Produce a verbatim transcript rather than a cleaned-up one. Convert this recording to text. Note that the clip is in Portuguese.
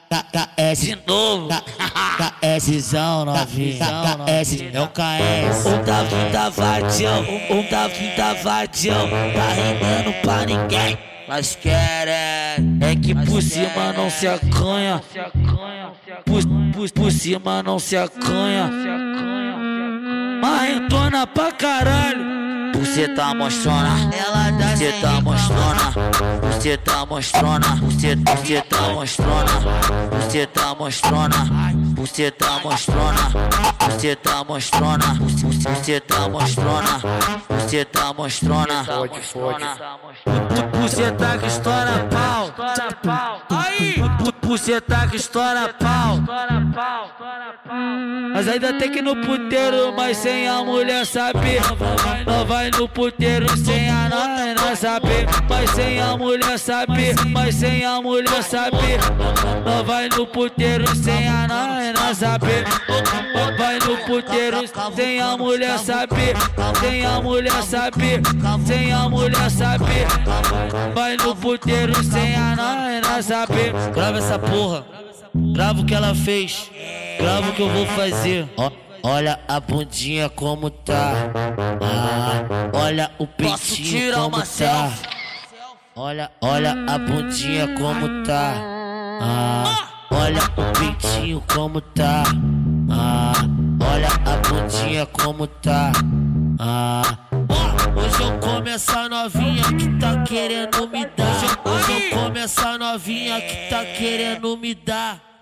K S de novo. KSzão novinha, K S é o K S. O Davi tá vadião, o Davi tá vadião, tá rendendo pra ninguém. Mas querem é que por cima não se acanha, por, por, por cima não se acanha, marrentona pra caralho. Você tá mostrona, você tá mostrona, você tá mostrona, você você tá mostrona, você tá mostrona, você tá mostrona, você tá mostrona, você tá mostrona, você tá mostrona, você tá que estoura pau, aí, você tá que estoura pau. Mas ainda tem que ir no puteiro, mas sem a mulher saber. Não vai no puteiro sem a nós saber. Mas sem a mulher saber, mas sem a mulher saber. Não vai no puteiro sem a nós saber. Vai no puteiro sem a mulher saber. Sem a mulher saber, sem a mulher saber. Vai no puteiro sem a nós saber. Grava essa porra, grava o que ela fez, grava o que eu vou fazer. Ó, olha a bundinha como tá, ah, olha o peitinho como tá. Olha, olha a bundinha como tá, ah, olha o peitinho como tá, ah, olha a bundinha como tá, ah. Hoje eu como essa novinha que tá querendo me dar. Hoje eu como essa novinha que tá querendo me dar.